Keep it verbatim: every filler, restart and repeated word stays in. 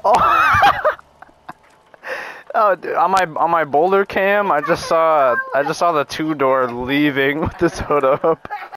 Oh. Oh, dude, on my on my boulder cam, I just saw I just saw the two door leaving with his hood up.